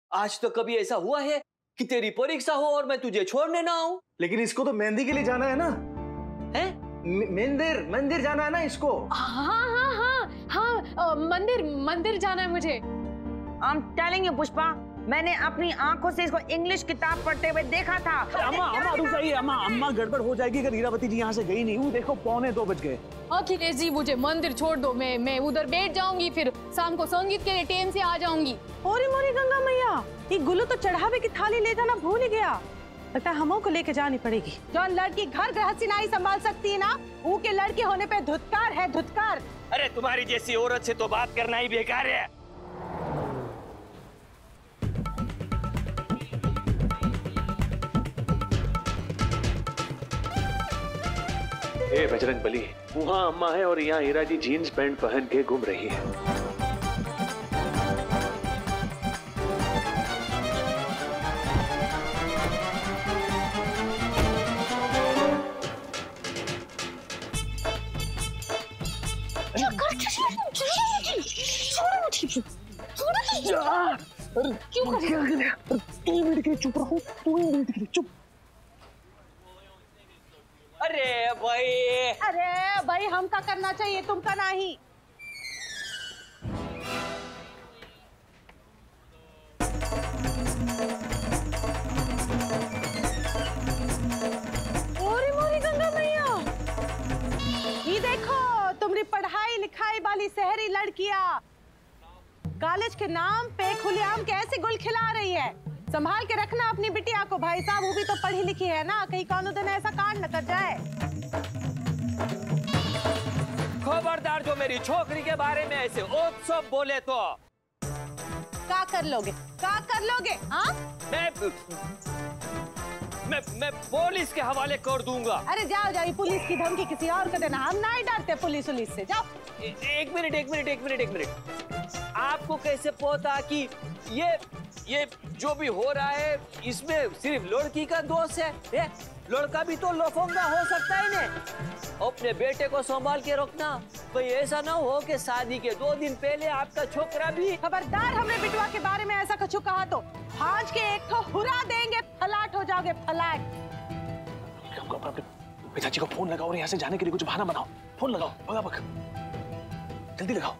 आज तो कभी ऐसा हुआ है कि तेरी परीक्षा हो और मैं तुझे छोड़ने ना आऊं? लेकिन इसको तो मेहंदी के लिए जाना है ना। है? मंदिर जाना है ना इसको। हाँ, मंदिर जाना है मुझे। I'm telling you पुष्पा, मैंने अपनी आंखों से इसको इंग्लिश किताब पढ़ते हुए देखा था। अम्मा रुक जाइए, अम्मा गड़बड़ हो जाएगी अगर हीरावती जी यहाँ से गई नहीं। हूँ देखो 1:45 बज गए। अखिलेश जी मुझे मंदिर छोड़ दो, मैं उधर बैठ जाऊंगी, फिर शाम को संगीत के लिए ट्रेन से आ जाऊंगी। मोरी गंगा मैया, ये गुल्लू तो चढ़ावे की थाली ले जाना भूल ही गया। लगता है हमों को लेके जानी पड़ेगी। जो लड़की घर गृहस्थी नहीं संभाल सकती है ना, वो के लड़के होने पे धुतकार है, धुतकार। अरे तुम्हारी जैसी औरत से तो बात करना ही बेकार है। ए बजरंग बली, वहाँ अम्मा है और यहाँ हीरा जी जीन्स पैंट पहन के घूम रही है। चुप। अरे भाई हमका करना चाहिए, तुमका नहीं। मोरी गंगा मैया, ये देखो तुम्हारी पढ़ाई लिखाई वाली शहरी लड़कियां कॉलेज के नाम पे खुलेआम कैसे गुल खिला रही है। संभाल के रखना अपनी बिटिया को भाई साहब, वो भी तो पढ़ी लिखी है ना, कहीं कौनो दिन ऐसा कांड न कर जाए। खबरदार जो मेरी छोकरी के बारे में ऐसे सब बोले तो क्या कर लोगे, क्या कर लोगे? हाँ मैं पुलिस के हवाले कर दूंगा। अरे जाओ जाओ, पुलिस की धमकी किसी और को देना, हम नहीं डरते पुलिस से। जाओ। एक मिनट। आपको कैसे पता कि ये जो भी हो रहा है इसमें सिर्फ लड़की का दोष है? लड़का भी तो लफंगा हो सकता है ना। अपने बेटे को संभाल के रखना, कोई ऐसा ना हो कि शादी के 2 दिन पहले आपका छोकरा भी। खबरदार हमने बिटवा के बारे में ऐसा कुछ कहा तो आज के एक तो हुरा देंगे, फलाट हो जाओगे, फलाट। पिताजी को फोन लगाओ और यहाँ से जाने के लिए कुछ बहाना बनाओ। फोन लगाओ, भगा जल्दी लगाओ।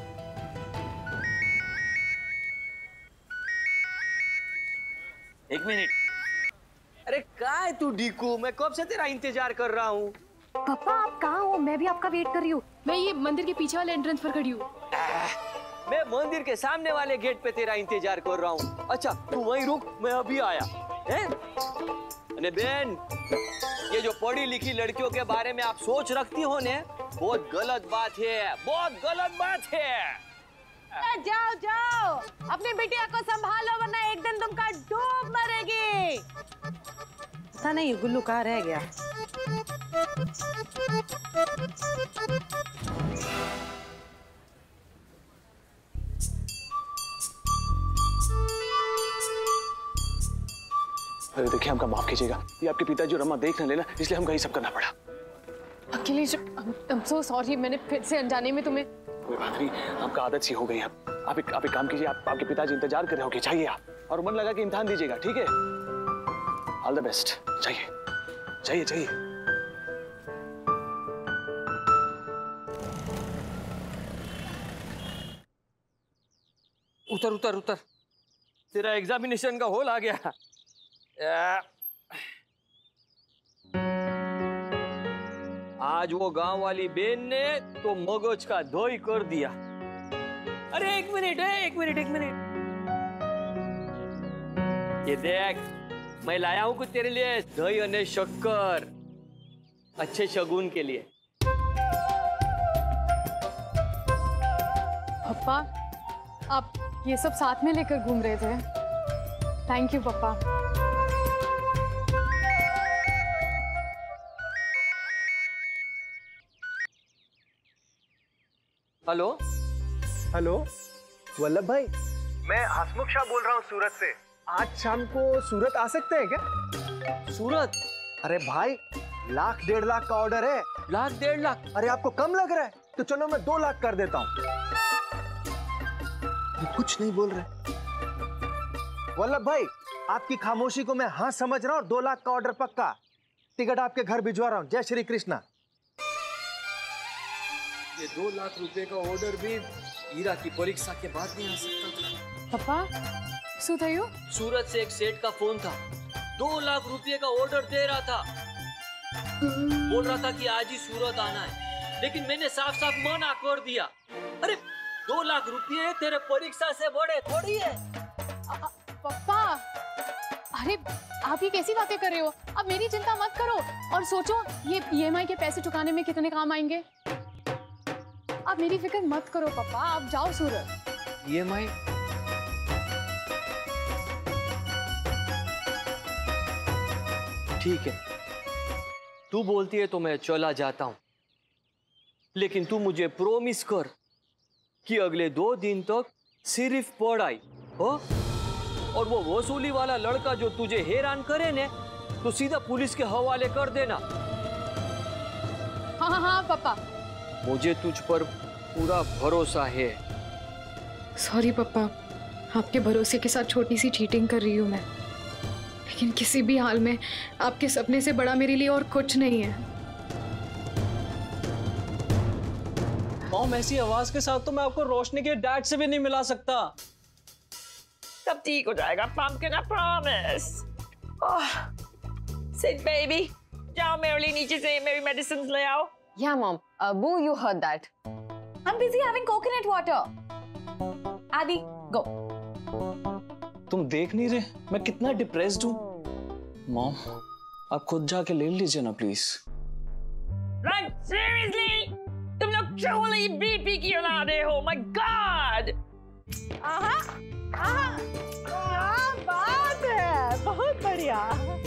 एक मिनट। अरे कहाँ है तू डीकू? मैं कब से तेरा इंतजार कर रहा हूँ। पापा आप कहाँ हो? मैं भी आपका वेट कर रही हूँ। मैं ये मंदिर के पीछे वाले एंट्रेंस पर खड़ी हूँ। मैं मंदिर के सामने वाले गेट पे तेरा इंतजार कर रहा हूँ। अच्छा तू वहीं रुक, मैं अभी आया। अरे बहन, ये जो पढ़ी लिखी लड़कियों के बारे में आप सोच रखती हो ने, बहुत गलत बात है, बहुत गलत बात है। जाओ जाओ, अपनी बिटिया को संभालो वरना एक दिन तुमका डूब मरेगी। पता नहीं गुल्लू कहाँ रह गया। अरे देखिए, हमका माफ कीजिएगा, ये आपके पिताजी और अम्मा देख न लेना, इसलिए हमका ये सब करना पड़ा। अखिलेश, I'm so sorry, मैंने फिर से अनजाने में तुम्हें। कोई बात नहीं, आपका आदत सी हो गई है। आप एक काम कीजिए, आपके पिताजी इंतजार कर रहे होंगे, जाइए आप और मन लगा के इम्तिहान दीजिएगा, ठीक है? All the best. जाइए। उतर। तेरा एग्जामिनेशन का हॉल आ गया। आज वो गांव वाली बेन ने तो मगज का धोई कर दिया। अरे एक मिनट। ये देख, मैं लाया हूं कुछ तेरे लिए दही और शक्कर, अच्छे शगुन के लिए। पापा आप ये सब साथ में लेकर घूम रहे थे। थैंक यू पापा। हेलो वल्लभ भाई, मैं हसमुख शाह बोल रहा हूँ सूरत से। आज शाम को सूरत आ सकते हैं क्या? सूरत? अरे भाई, 1,00,000 1,50,000 का ऑर्डर है। 1,00,000 1,50,000? अरे आपको कम लग रहा है तो चलो मैं 2 लाख कर देता हूँ। कुछ नहीं बोल रहे। वल्लभ भाई, आपकी खामोशी को मैं हाँ समझ रहा हूँ और 2 लाख का ऑर्डर पक्का। टिकट आपके घर भिजवा रहा हूँ। जय श्री कृष्णा। ये 2 लाख रुपए का ऑर्डर भी हीरा की परीक्षा के बाद नहीं आ सकता था। पप्पा શું થયું? सूरत से एक सेठ का फोन था, 2 लाख रुपए का ऑर्डर दे रहा था। बोल रहा था कि आज ही सूरत आना है, लेकिन मैंने साफ साफ मना कर दिया। अरे 2 लाख रुपए तेरे परीक्षा से बड़े थोड़ी है। पप्पा, अरे आप ये कैसी बातें कर रहे हो? अब मेरी चिंता मत करो और सोचो ये EMI के पैसे चुकाने में कितने काम आएंगे। आप मेरी फिक्र मत करो पापा, आप जाओ सूरत। EMI? ठीक है, तू बोलती है तो मैं चला जाता हूं, लेकिन तू मुझे प्रॉमिस कर कि अगले 2 दिन तक सिर्फ पढ़ाई हो, और वो वसूली वाला लड़का जो तुझे हैरान करे ने, तो सीधा पुलिस के हवाले कर देना। हाँ हाँ हाँ पापा, मुझे तुझ पर पूरा भरोसा है। सॉरी पापा, आपके भरोसे के साथ छोटी सी चीटिंग कर रही हूँ मैं, लेकिन किसी भी हाल में आपके सपने से बड़ा मेरे लिए और कुछ नहीं है। मॉम, ऐसी आवाज के साथ तो मैं आपको रोशनी के डैड से भी नहीं मिला सकता। सब ठीक हो जाएगा, pumpkin, I promise. Sit baby, जाओ मेरे लिए नीचे से मेरी मेडिसिन ले आओ। Yeah, Mom. Boo, you heard that. I'm busy having coconut water. Adi, go. तुम देख नहीं रहे मैं कितना डिप्रेस्ड हूँ? मॉम, आप खुद जाके ले लीजिए ना प्लीज। Like seriously? तुम लोग truly BP की औलादे हो? My God! आहा, आहा, क्या बात है, बहुत बढ़िया।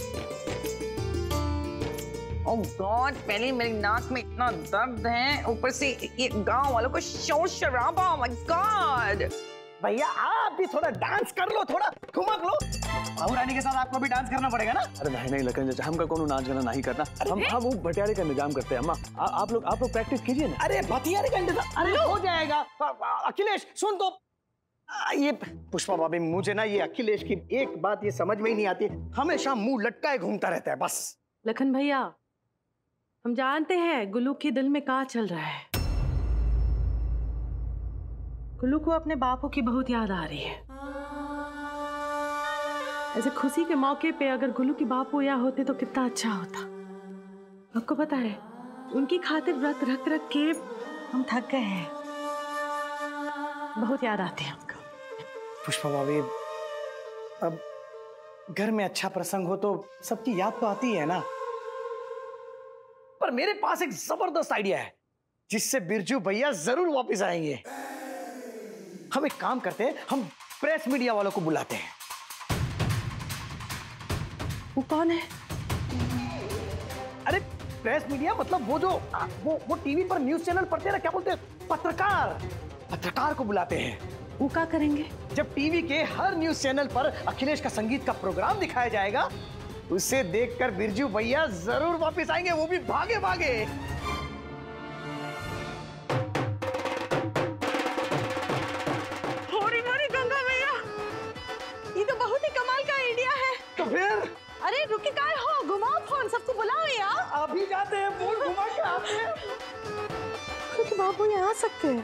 Oh God, पहले मेरी नाक में इतना दर्द है, ऊपर से ये गांव वालों को शोर शराबा। Oh my God! भैया आप भी थोड़ा डांस कर लो, थोड़ा ठुमक लो। बाबू रानी के साथ आपको भी डांस करना पड़ेगा ना। अरे नहीं लखन चाचा, हमका कोनो नाच गाना नहीं करना। हम वो भटियारे का इंतजाम करते हैं। अम्मा आप लोग प्रैक्टिस कीजिए ना। अरे भटियारे का इंतजाम, अरे हो जाएगा। अखिलेश सुन तो, ये पुष्पा भाभी, मुझे ना ये अखिलेश की एक बात ये समझ में ही नहीं आती, हमेशा मुंह लटकाए घूमता रहता है बस। लखन भैया, हम जानते हैं गुल्लू के दिल में क्या चल रहा है। गुल्लू को अपने बापू की बहुत याद आ रही है। ऐसे खुशी के मौके पे अगर गुल्लू की बापू यहाँ होते तो कितना अच्छा होता। आपको पता है, उनकी खातिर व्रत रख रख के हम थक गए हैं। बहुत याद आती है हमको। पुष्पा भाभी, अब घर में अच्छा प्रसंग हो तो सबकी याद तो आती है ना। पर मेरे पास एक जबरदस्त आइडिया है जिससे बिरजू भैया जरूर वापस आएंगे। हम एक काम करते हैं, हम प्रेस मीडिया वालों को बुलाते हैं। वो कौन है? अरे प्रेस मीडिया मतलब वो टीवी पर न्यूज चैनल पढ़ते हैं ना, क्या बोलते हैं, पत्रकार को बुलाते हैं। वो क्या करेंगे? जब टीवी के हर न्यूज चैनल पर अखिलेश का संगीत का प्रोग्राम दिखाया जाएगा, उसे देखकर बिरजू भैया जरूर वापस आएंगे, वो भी भागे भागे। होरी मोरी गंगा भैया, ये तो बहुत ही कमाल का आइडिया है। तो फिर अरे रुके काय हो, घुमाओ फोन, सबको बुलाओ यार। अभी जाते हैं, फोन घुमा के आते हैं। क्योंकि बाबू यहाँ आ सकते हैं।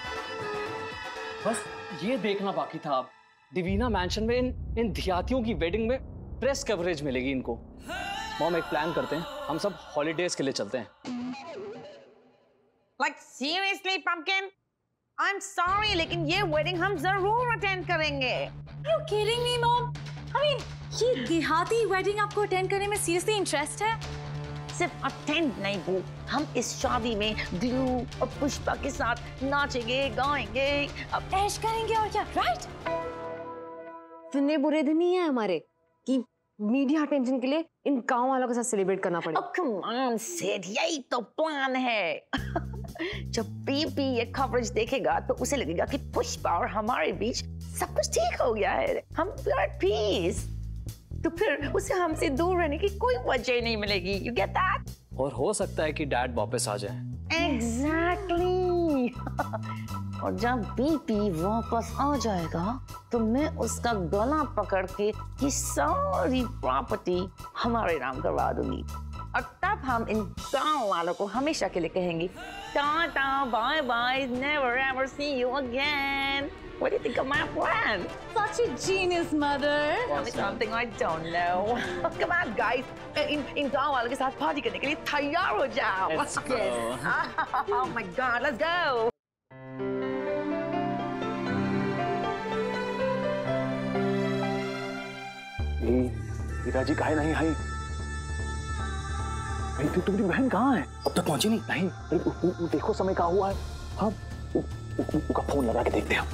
बस ये देखना बाकी था। अब डिवीना मैंशन में इन धियातियों की वेडिंग में प्रेस कवरेज मिलेगी इनको। मॉम, एक प्लान करते हैं, हम सब हॉलीडेज के लिए चलते हैं। Like seriously, Pumpkin? I'm sorry, लेकिन ये वेडिंग हम जरूर अटेंड करेंगे। You kidding me, Mom? I mean, ये देहाती वेडिंग आपको अटेंड करने में सीरियसली इंटरेस्ट है? सिर्फ अटेंड नहीं बू, हम इस शादी में ग्लू और पुष्पा के साथ नाचेंगे, गाएंगे, अब ऐश करेंगे और क्या, राइट? इतने बुरे दिन नहीं है हमारे कि मीडिया अटेंशन के लिए इन गांव वालों के साथ सेलिब्रेट करना पड़े। Oh come on, Sid, यही तो प्लान है। जब बीपी ये कवरेज देखेगा तो उसे लगेगा कि पुष्पा और हमारे बीच सब कुछ ठीक हो गया है, हम एट पीस। तो फिर उसे हमसे दूर रहने की कोई वजह नहीं मिलेगी। You get that? और हो सकता है कि डैड वापस आ जाए। Exactly. और जब बीपी वापस आ जाएगा तो मैं उसका गला पकड़ के ये सारी प्रॉपर्टी हमारे नाम करवा दूंगी और तब हम इन गांव वालों को हमेशा के लिए कहेंगे tata bye bye never ever see you again. What do you think of my plan? Such a genius, mother. Tell me something I don't know. Come on, guys. इन गांव वालों के साथ पार्टी करने के लिए तैयार हो जाओ। Let's go. Oh my God, let's go. हीरा जी काहे नहीं आई? भाई तुम्हारी बहन कहाँ है? अब तक पहुंची नहीं। नहीं, देखो समय कहाँ हुआ है। हाँ, उसका फोन लगा के देखते हैं।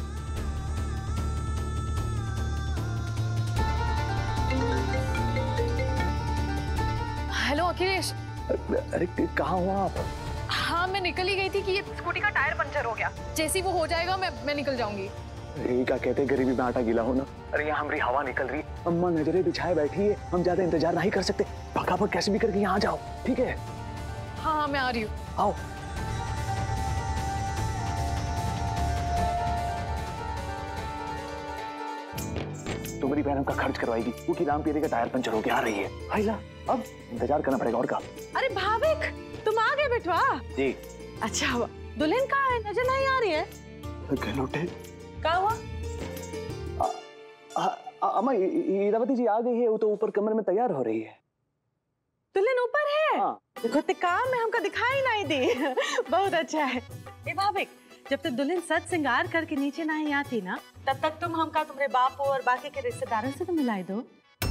हेलो अखिलेश। अरे कहाँ हो आप? हाँ मैं निकल ही गई थी कि ये स्कूटी का टायर पंचर हो गया। जैसे ही वो हो जाएगा मैं निकल जाऊंगी। यही क्या कहते, गरीबी में आटा गीला होना। अरे यहाँ हमारी हवा निकल रही, अम्मा नजरें बिछाए बैठी है, हम ज्यादा इंतजार नहीं कर सकते। फटाफट कैसे भी करके यहाँ जाओ, ठीक है? हाँ मैं आ रही हूँ। आओ। तुम्हारी बहन हमका खर्च करवाएगी क्योंकि राम पीरे का टायर पंचर होके आ रही है। हाइला, अब इंतजार करना पड़ेगा और का। अरे भाविक, तुम आ गए बेटवा। जी। अच्छा हुआ। दुल्हन कहाँ है? नजर नहीं आ रही है। गहलोटे। क्या हुआ? अम्मा हीरावती जी आ गई है, वो तो ऊपर कमरे में तैयार हो रही है। दुल्हन ऊपर है? हाँ। देखो ते काम में हमको दिखाई नहीं दी। बहुत अच्छा है। ए भाविक, जब तक दुल्हन सज श्रृंगार करके नीचे नहीं आती ना, तब तक तुम हमका तुम्हारे बापू और बाकी के रिश्तेदारों से तो मिलाई दो।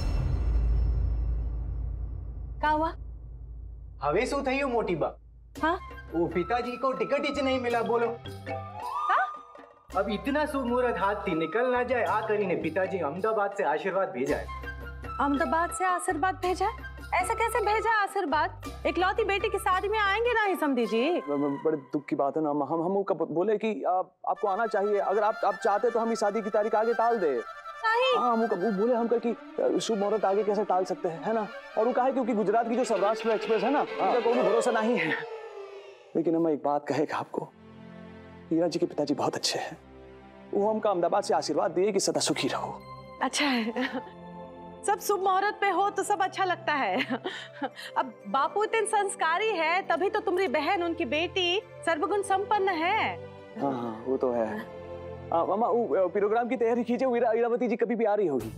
क्या हुआ? हवे शू थई मोटी बा? हाँ? वो पिताजी को टिकट ही नहीं मिला, बोलो। हाँ? अब इतना शुभ मुहूर्त हाथ थी निकल ना जाए, आ करी ने पिताजी अहमदाबाद से आशीर्वाद भेजा है। अहमदाबाद से आशीर्वाद भेजा? ऐसा कैसे भेजा आशीर्वाद? इकलौती बेटी की शादी में आएंगे ना ही समझी जी। बड़े दुख की बात है ना, हम बोले कि आपको आना चाहिए। अगर आप चाहते तो हम इस शादी की तारीख आगे टाल दे। नहीं। हाँ, वो बोले हम कि शुभ मुहूर्त आगे कैसे टाल सकते हैं, है ना? और वो कहा है क्योंकि गुजरात की जो सौराष्ट्र एक्सप्रेस है ना, उसका कोई भरोसा नहीं है। लेकिन हम एक बात कहेगा आपको, हीरा जी के पिताजी बहुत अच्छे हैं। वो हमका अहमदाबाद से आशीर्वाद दिए कि सदा सुखी रहो। अच्छा है, सब शुभ मुहूर्त पे हो तो सब अच्छा लगता है। अब बापू इतने संस्कारी है, तभी तो तुम्हारी बहन, उनकी बेटी सर्वगुण संपन्न है। हाँ, वो तो है। मामा, वो प्रोग्राम की तैयारी कीजिए, हीरावती जी कभी भी आ रही होगी।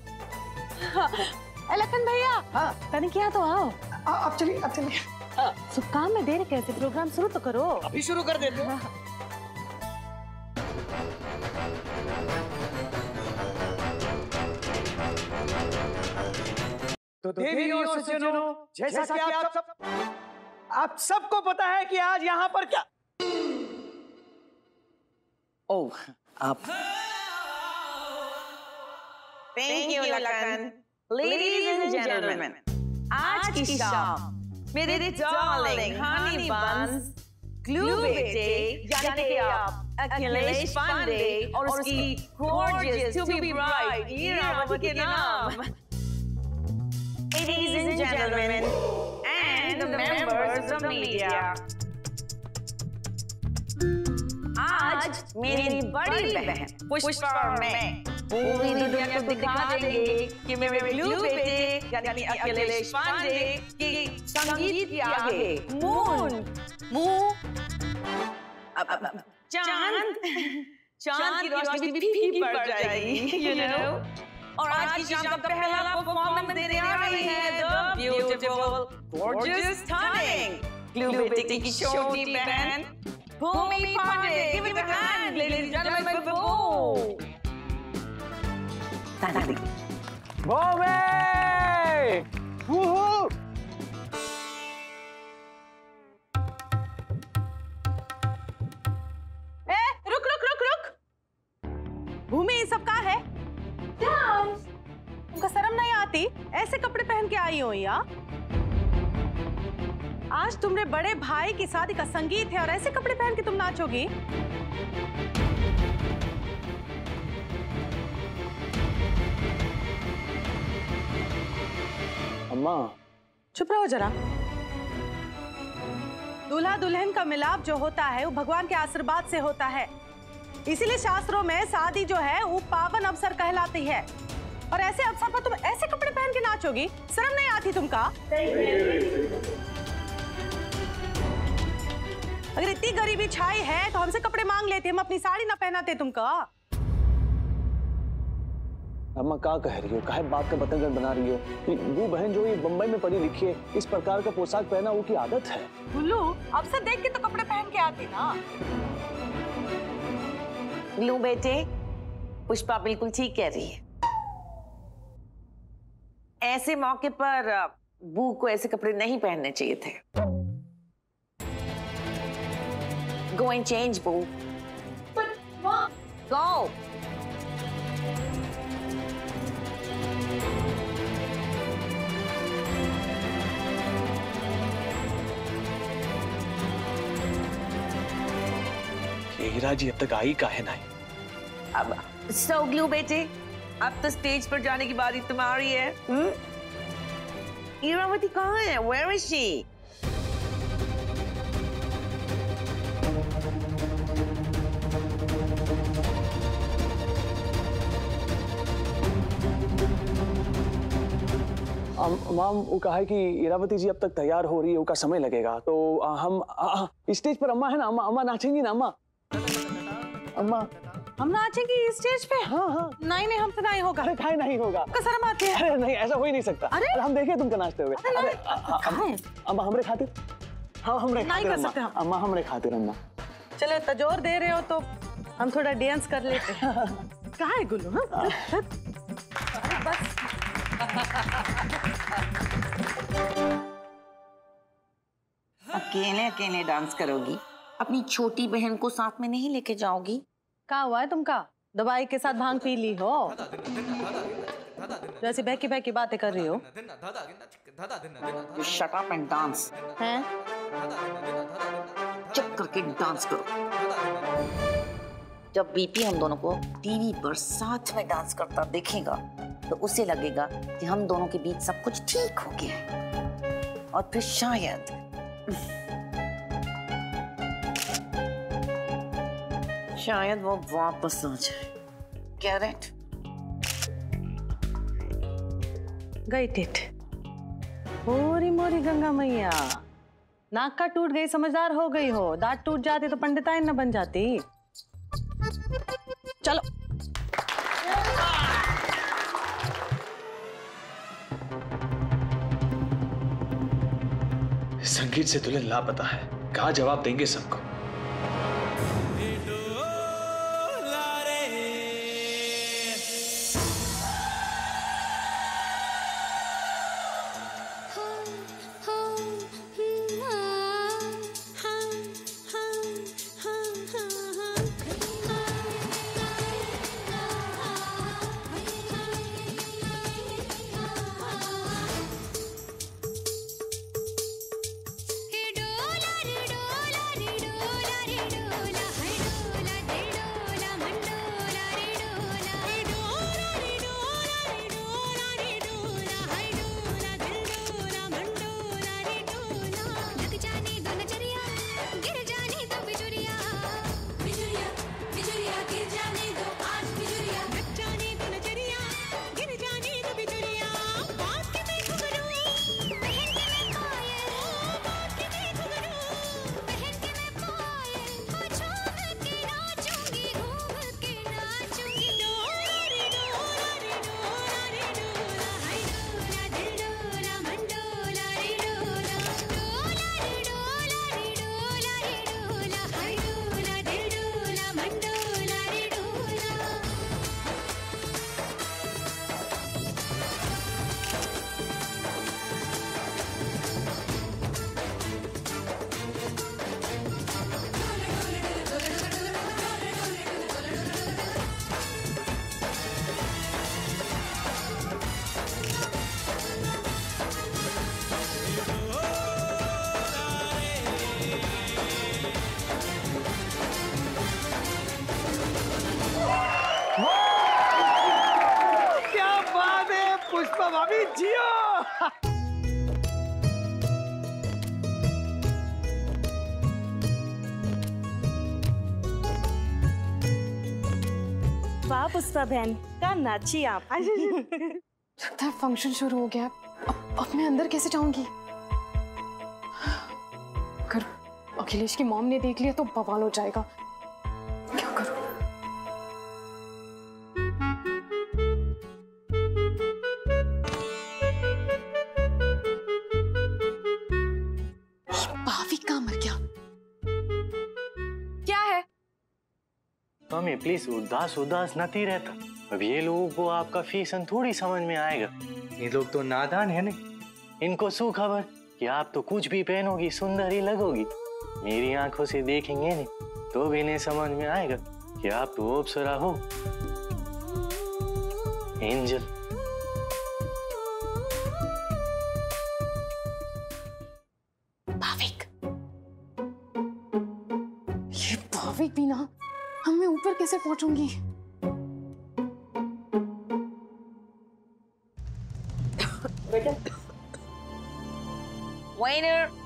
लखन भैया, हाँ। तनिक क्या तो आओ। आप चलिए, आप चलिए। शुभ काम में देर कैसे, प्रोग्राम शुरू तो करो। अभी शुरू कर देते हैं। तो देवी और सज्जनों, जैसा कि आप सबको पता है कि आज यहाँ पर क्या। ओह, आप। Thank you, Lakhan. Ladies and gentlemen, आज की शाम मेरे darling honey buns, glue बेटे, यानी कि आप अखिलेश पांडे और उसकी gorgeous to be bride Hirawati के नाम। Ladies and gentlemen, and the members of media, आज मेरी बड़ी बहन पुष्पा और मैं पूरी दुनिया को दिखा देंगे कि मेरे ग्लू बेटे यानी अखिलेश पांडे की संगीत के आगे मून चांद की रोशनी भी फीकी पड़ जाएगी, you know? और आज की शाम का पहला परफॉर्मेंस देने आ रही है द ब्यूटीफुल गॉर्जियस स्टनिंग ग्लू बेटे की छोटी बहन Bhumi Pandey. Give it a hand ladies and gentleman for Bhumi. रुक। भूमि ये सब का है? तुमको शर्म नहीं आती? ऐसे कपड़े पहन के आई हो या? आज तुम्हारे बड़े भाई की शादी का संगीत है और ऐसे कपड़े पहन के तुम नाचोगी? अम्मा, चुप रहो जरा। दूल्हा दुल्हन का मिलाप जो होता है वो भगवान के आशीर्वाद से होता है। इसीलिए शास्त्रों में शादी जो है वो पावन अवसर कहलाती है। और ऐसे अवसर पर तुम ऐसे कपड़े पहन के नाचोगी, शर्म नहीं आती तुमका? अगर इतनी गरीबी छाई है तो हमसे कपड़े मांग लेते, हम अपनी साड़ी ना पहनाते तुमका। अम्मा क्या कह रही हो? काहे बात का बतंगड़ बना रही हो? वो बहन जो ये बम्बई में पढ़ी लिखी है, इस प्रकार का पोशाक पहना वो की आदत है। गुल्लू अवसर देख के तो कपड़े पहन के आती ना। गुल्लू बेटे, पुष्पा बिल्कुल ठीक कह रही है। ऐसे मौके पर बू को ऐसे कपड़े नहीं पहनने चाहिए थे। Go and change, boo. But Mom, Go. हीरा जी अब तक आई काहे नहीं? अब ग्लू बेटे, अब तो स्टेज पर जाने की बारी तुम्हारी है। इरावती कहाँ है? Where is she? माम वो कहा है कि इरावती जी अब तक तैयार हो रही है, उसका समय लगेगा। तो हम स्टेज पर अम्मा है ना, अम्मा नाचेंगी ना अम्मा? अम्मा हम नाचेंगे स्टेज पे? हाँ हाँ। नहीं हमसे नहीं होगा। अरे काहे नहीं होगा? शर्म आती है। अरे नहीं, ऐसा हो ही नहीं सकता। अरे हम देखे तुमको नाचते हुए। अरे अम्मा हमरे खातिर? हाँ हमरे नहीं कर सकते हम। अम्मा हमरे खातिर अम्मा। चलो तजोर दे रहे हो तो हम थोड़ा डांस कर लेते हैं। कहाँ है गुल्लू? हाँ बस अकेले अकेले डांस करोगी? अपनी छोटी बहन को साथ में नहीं लेके जाओगी? क्या हुआ है तुमका? दवाई के साथ भांग पी ली हो? जैसे बहकी बातें कर रही हो। Shut up and dance. हैं? चुप करके डांस करो। जब बीपी हम दोनों को टीवी पर साथ में डांस करता देखेगा तो उसे लगेगा कि हम दोनों के बीच सब कुछ ठीक हो गया है, और फिर शायद वो वापस आ जाए। Get it? Get it? मोरी मोरी गंगा मैया, नाक का टूट गई समझदार हो गई हो, दांत टूट जाते तो पंडिताइन न बन जाती। चलो संगीत से दुल्हन लापता है, कहा जवाब देंगे सबको। पुष्पा भाभी जियो। वाह पुष्पा बहन का नाची आप। लगता है फंक्शन शुरू हो गया। अब मैं अंदर कैसे जाऊंगी? अगर अखिलेश की मॉम ने देख लिया तो बवाल हो जाएगा। क्या करूं? भाविक कहाँ मर गया? क्या है? मम्मी प्लीज उदास उदास नहीं रहता। अब ये लोगों को आपका फैशन थोड़ी समझ में आएगा। ये लोग तो नादान है नहीं। इनको शू खबर कि आप तो कुछ भी पहनोगी सुंदर ही लगोगी। मेरी आंखों से देखेंगे नहीं तो भी इन्हें समझ में आएगा कि आप तो अप्सरा हो, एंजल। भाविक, ये भाविक भी ना, हम मैं ऊपर कैसे पहुंचूंगी? Waiter,